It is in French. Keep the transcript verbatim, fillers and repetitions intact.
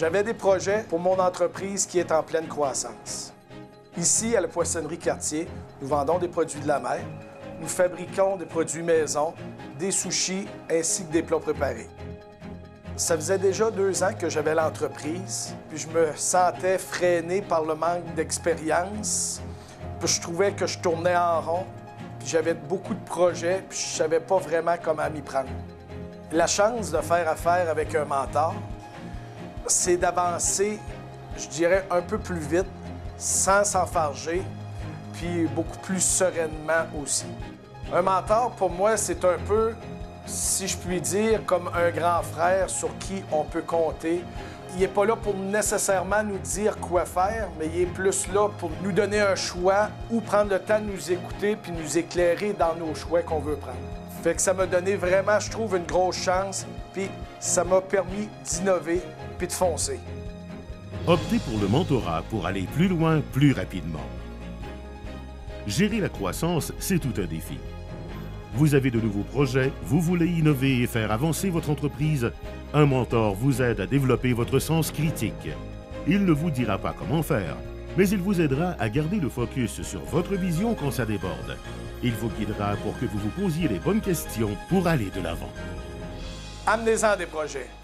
J'avais des projets pour mon entreprise qui est en pleine croissance. Ici, à la Poissonnerie Cartier, nous vendons des produits de la mer. Nous fabriquons des produits maison, des sushis ainsi que des plats préparés. Ça faisait déjà deux ans que j'avais l'entreprise, puis je me sentais freiné par le manque d'expérience. Puis je trouvais que je tournais en rond, puis j'avais beaucoup de projets, puis je ne savais pas vraiment comment m'y prendre. La chance de faire affaire avec un mentor, c'est d'avancer, je dirais, un peu plus vite, sans s'enfarger, puis beaucoup plus sereinement aussi. Un mentor, pour moi, c'est un peu, si je puis dire, comme un grand frère sur qui on peut compter. Il n'est pas là pour nécessairement nous dire quoi faire, mais il est plus là pour nous donner un choix ou prendre le temps de nous écouter puis nous éclairer dans nos choix qu'on veut prendre. Fait que ça m'a donné vraiment, je trouve, une grosse chance, puis ça m'a permis d'innover puis de foncer. Optez pour le mentorat pour aller plus loin, plus rapidement. Gérer la croissance, c'est tout un défi. Vous avez de nouveaux projets, vous voulez innover et faire avancer votre entreprise, un mentor vous aide à développer votre sens critique. Il ne vous dira pas comment faire, mais il vous aidera à garder le focus sur votre vision quand ça déborde. Il vous guidera pour que vous vous posiez les bonnes questions pour aller de l'avant. Amenez-en des projets.